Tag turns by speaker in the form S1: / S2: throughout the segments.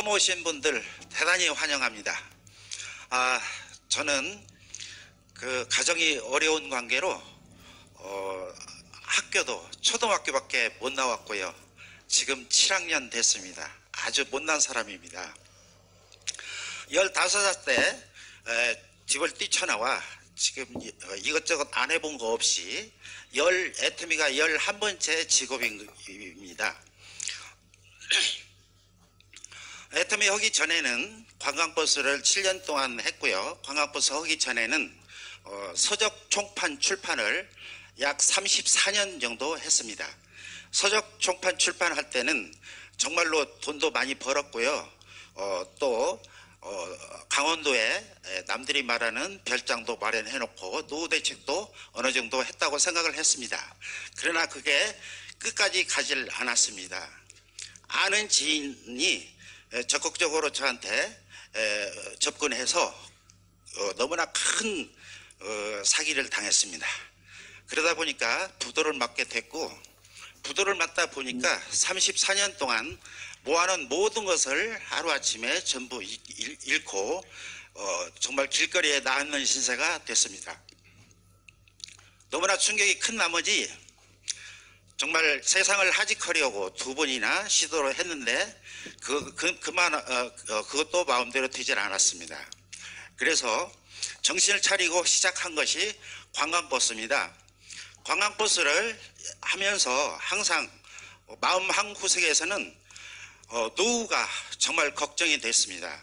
S1: 오신 분들 대단히 환영합니다. 저는 그 가정이 어려운 관계로 학교도 초등학교밖에 못 나왔고요. 지금 7학년 됐습니다. 아주 못난 사람입니다. 15살 때 집을 뛰쳐나와 지금 이것저것 안 해본 거 없이 애터미가 11번째 직업입니다. 애터미 하기 전에는 관광버스를 7년 동안 했고요. 관광버스 하기 전에는 서적 총판 출판을 약 34년 정도 했습니다. 서적 총판 출판할 때는 정말로 돈도 많이 벌었고요. 또 강원도에 남들이 말하는 별장도 마련해 놓고 노후 대책도 어느 정도 했다고 생각을 했습니다. 그러나 그게 끝까지 가질 않았습니다. 아는 지인이 적극적으로 저한테 접근해서 너무나 큰 사기를 당했습니다. 그러다 보니까 부도를 맞게 됐고, 부도를 맞다 보니까 34년 동안 모아놓은 모든 것을 하루아침에 전부 잃고 정말 길거리에 나앉는 신세가 됐습니다. 너무나 충격이 큰 나머지 정말 세상을 하직하려고 2번이나 시도를 했는데 그것도 마음대로 되질 않았습니다. 그래서 정신을 차리고 시작한 것이 관광버스입니다. 관광버스를 하면서 항상 마음 한구석에서는 노후가 정말 걱정이 됐습니다.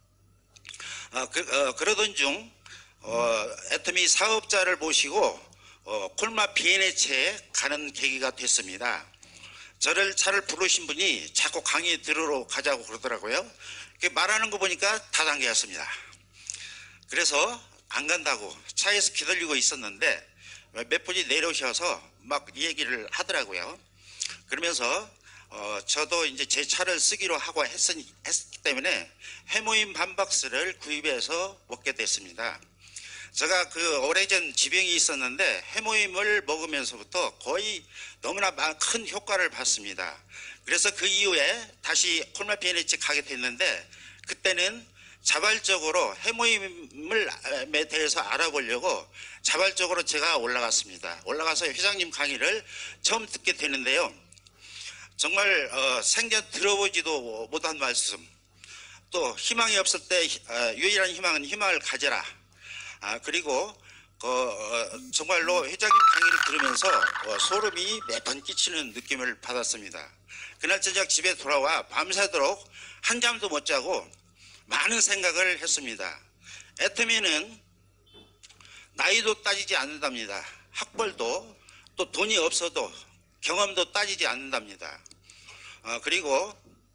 S1: 그러던 중 애터미 사업자를 모시고 콜마 비엔에체에 가는 계기가 됐습니다. 저를 차를 부르신 분이 자꾸 강의 들으러 가자고 그러더라고요. 말하는 거 보니까 다단계였습니다. 그래서 안 간다고 차에서 기다리고 있었는데 몇 분이 내려오셔서 막 얘기를 하더라고요. 그러면서 저도 이제 제 차를 쓰기로 하고 했기 때문에 해모임 한 박스를 구입해서 먹게 됐습니다. 제가 그 오래전 지병이 있었는데 해모임을 먹으면서부터 거의 너무나 큰 효과를 봤습니다. 그래서 그 이후에 다시 콜마 비엔에체 가게 됐는데 그때는 자발적으로 해모임에 대해서 알아보려고 자발적으로 제가 올라갔습니다. 올라가서 회장님 강의를 처음 듣게 되는데요. 정말 생전 들어보지도 못한 말씀, 또 희망이 없을 때 유일한 희망은 희망을 가져라. 그리고 정말로 회장님 강의를 들으면서 소름이 매번 끼치는 느낌을 받았습니다. 그날 저녁 집에 돌아와 밤새도록 한잠도 못 자고 많은 생각을 했습니다. 애터미는 나이도 따지지 않는답니다. 학벌도 또 돈이 없어도 경험도 따지지 않는답니다. 그리고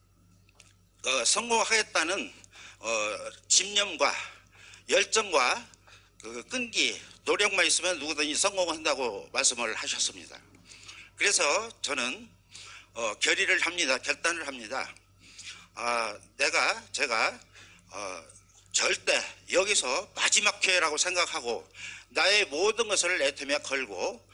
S1: 성공하겠다는 집념과 열정과 끈기, 노력만 있으면 누구든지 성공한다고 말씀을 하셨습니다. 그래서 저는 결의를 합니다. 결단을 합니다. 제가 절대 여기서 마지막 기회라고 생각하고 나의 모든 것을 애터미에 걸고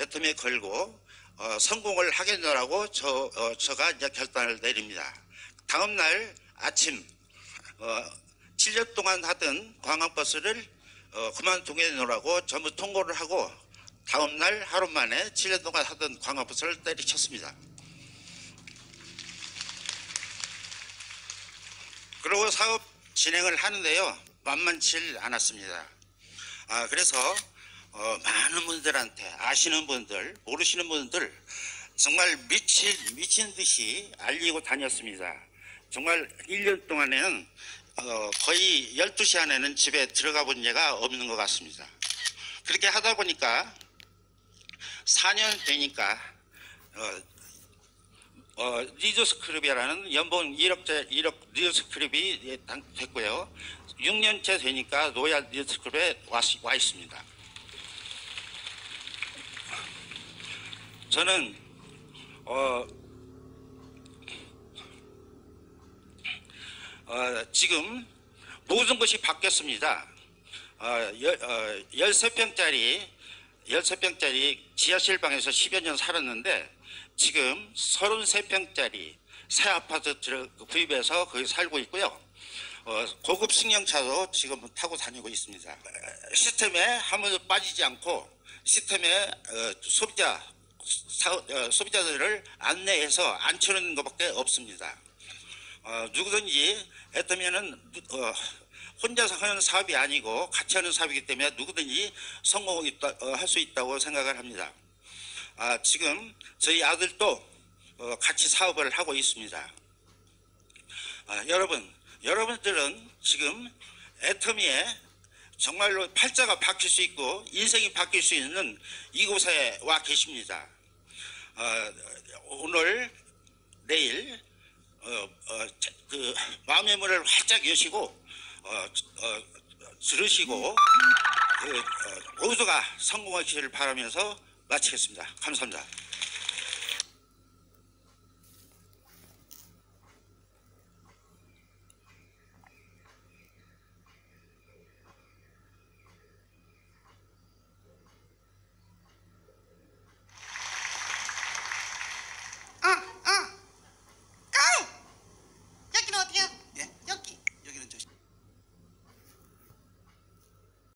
S1: 성공을 하겠노라고 제가 이제 결단을 내립니다. 다음 날 아침 7년 동안 하던 관광버스를 그만두겠노라고 전부 통보를 하고 다음 날 하루 만에 7년 동안 하던 관광버스를 때리쳤습니다. 그리고 사업 진행을 하는데요. 만만치 않았습니다. 그래서 많은 분들한테 아시는 분들, 모르시는 분들 정말 미친 듯이 알리고 다녔습니다. 정말 1년 동안에는 거의 12시 안에는 집에 들어가 본 예가 없는 것 같습니다. 그렇게 하다 보니까 4년 되니까 리더스클럽이라는 연봉 1억 리더스클럽이 됐고요. 6년째 되니까 로얄 리더스클럽에 와 있습니다. 저는 지금 모든 것이 바뀌었습니다. 13평짜리 지하실방에서 10여 년 살았는데 지금 33평짜리 새 아파트를 구입해서 거기 살고 있고요. 고급 승용차도 지금 타고 다니고 있습니다. 시스템에 한 번도 빠지지 않고 시스템에 소비자들을 안내해서 앉혀놓는 것밖에 없습니다. 누구든지 애터미는 혼자서 하는 사업이 아니고 같이 하는 사업이기 때문에 누구든지 성공할 수 있다고 생각을 합니다. 지금 저희 아들도 같이 사업을 하고 있습니다. 여러분들은 지금 애터미에 정말로 팔자가 바뀔 수 있고 인생이 바뀔 수 있는 이곳에 와 계십니다. 오늘 내일 그 마음의 문을 활짝 여시고 들으시고 모두가 성공하시기를 바라면서 마치겠습니다. 감사합니다.